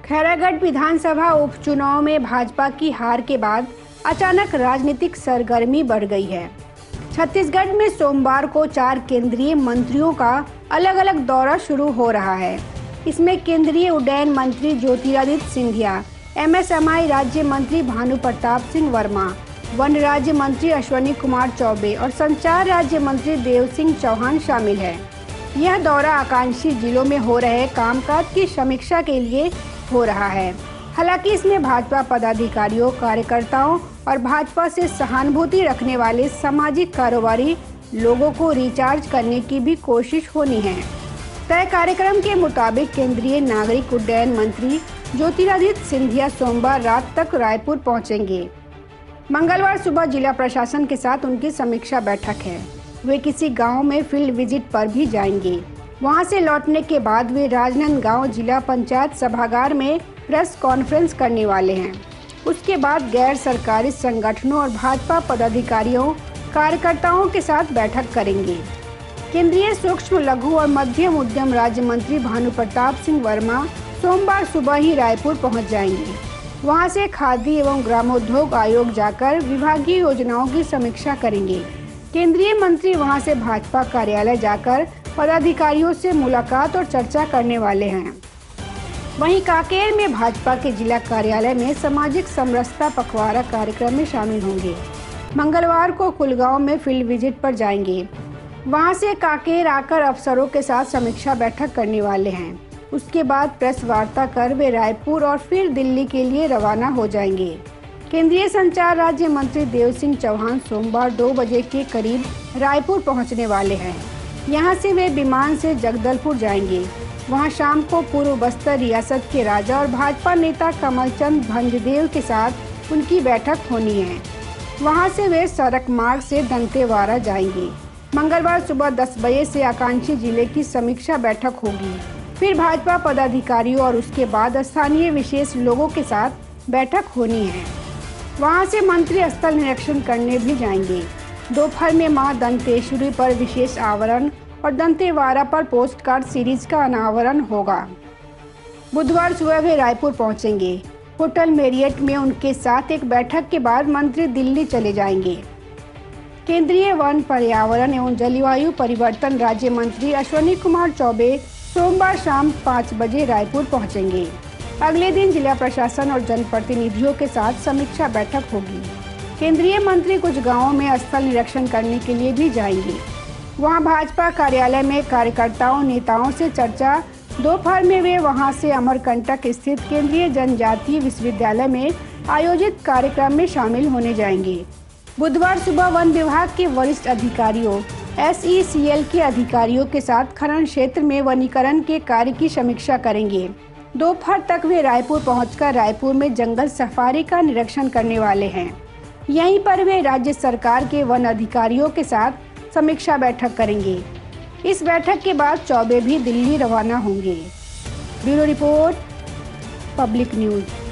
खैरागढ़ विधानसभा उपचुनाव में भाजपा की हार के बाद अचानक राजनीतिक सरगर्मी बढ़ गई है। छत्तीसगढ़ में सोमवार को 4 केंद्रीय मंत्रियों का अलग अलग दौरा शुरू हो रहा है। इसमें केंद्रीय उड्डयन मंत्री ज्योतिरादित्य सिंधिया, एमएसएमई राज्य मंत्री भानु प्रताप सिंह वर्मा, वन राज्य मंत्री अश्विनी कुमार चौबे और संचार राज्य मंत्री देव सिंह चौहान शामिल है। यह दौरा आकांक्षी जिलों में हो रहे कामकाज की समीक्षा के लिए हो रहा है। हालांकि इसमें भाजपा पदाधिकारियों, कार्यकर्ताओं और भाजपा से सहानुभूति रखने वाले सामाजिक कारोबारी लोगों को रिचार्ज करने की भी कोशिश होनी है। तय कार्यक्रम के मुताबिक केंद्रीय नागरिक उड्डयन मंत्री ज्योतिरादित्य सिंधिया सोमवार रात तक रायपुर पहुंचेंगे। मंगलवार सुबह जिला प्रशासन के साथ उनकी समीक्षा बैठक है। वे किसी गांव में फील्ड विजिट पर भी जाएंगे। वहां से लौटने के बाद वे राजनांदगांव जिला पंचायत सभागार में प्रेस कॉन्फ्रेंस करने वाले हैं। उसके बाद गैर सरकारी संगठनों और भाजपा पदाधिकारियों, कार्यकर्ताओं के साथ बैठक करेंगे। केंद्रीय सूक्ष्म, लघु और मध्यम उद्यम राज्य मंत्री भानु प्रताप सिंह वर्मा सोमवार सुबह ही रायपुर पहुंच जाएंगे। वहां से खादी एवं ग्रामोद्योग आयोग जाकर विभागीय योजनाओं की समीक्षा करेंगे। केंद्रीय मंत्री वहां से भाजपा कार्यालय जाकर पदाधिकारियों से मुलाकात और चर्चा करने वाले हैं। वहीं कांकेर में भाजपा के जिला कार्यालय में सामाजिक समरसता पखवाड़ा कार्यक्रम में शामिल होंगे। मंगलवार को कुलगांव में फील्ड विजिट पर जाएंगे। वहां से कांकेर आकर अफसरों के साथ समीक्षा बैठक करने वाले हैं। उसके बाद प्रेस वार्ता कर वे रायपुर और फिर दिल्ली के लिए रवाना हो जाएंगे। केंद्रीय संचार राज्य मंत्री देव सिंह चौहान सोमवार 2 बजे के करीब रायपुर पहुंचने वाले हैं। यहां से वे विमान से जगदलपुर जाएंगे। वहां शाम को पूर्व बस्तर रियासत के राजा और भाजपा नेता कमलचंद भंजदेव के साथ उनकी बैठक होनी है। वहां से वे सड़क मार्ग से दंतेवाड़ा जाएंगे। मंगलवार सुबह 10 बजे से आकांक्षी जिले की समीक्षा बैठक होगी। फिर भाजपा पदाधिकारियों और उसके बाद स्थानीय विशेष लोगों के साथ बैठक होनी है। वहां से मंत्री स्थल निरीक्षण करने भी जाएंगे। दोपहर में मां दंतेश्वरी पर विशेष आवरण और दंतेवाड़ा पर पोस्ट कार्ड सीरीज का अनावरण होगा। बुधवार सुबह वे रायपुर पहुंचेंगे। होटल मेरियट में उनके साथ एक बैठक के बाद मंत्री दिल्ली चले जाएंगे। केंद्रीय वन, पर्यावरण एवं जलवायु परिवर्तन राज्य मंत्री अश्विनी कुमार चौबे सोमवार शाम 5 बजे रायपुर पहुंचेंगे। अगले दिन जिला प्रशासन और जनप्रतिनिधियों के साथ समीक्षा बैठक होगी। केंद्रीय मंत्री कुछ गांवों में स्थल निरीक्षण करने के लिए भी जाएंगे। वहां भाजपा कार्यालय में कार्यकर्ताओं, नेताओं से चर्चा। दोपहर में वे वहां से अमरकंटक स्थित केंद्रीय जनजातीय विश्वविद्यालय में आयोजित कार्यक्रम में शामिल होने जाएंगे। बुधवार सुबह वन विभाग के वरिष्ठ अधिकारियों, SECL के अधिकारियों के साथ खनन क्षेत्र में वनीकरण के कार्य की समीक्षा करेंगे। दोपहर तक वे रायपुर पहुंचकर रायपुर में जंगल सफारी का निरीक्षण करने वाले हैं। यहीं पर वे राज्य सरकार के वन अधिकारियों के साथ समीक्षा बैठक करेंगे। इस बैठक के बाद चौबे भी दिल्ली रवाना होंगे। Bureau report, public news.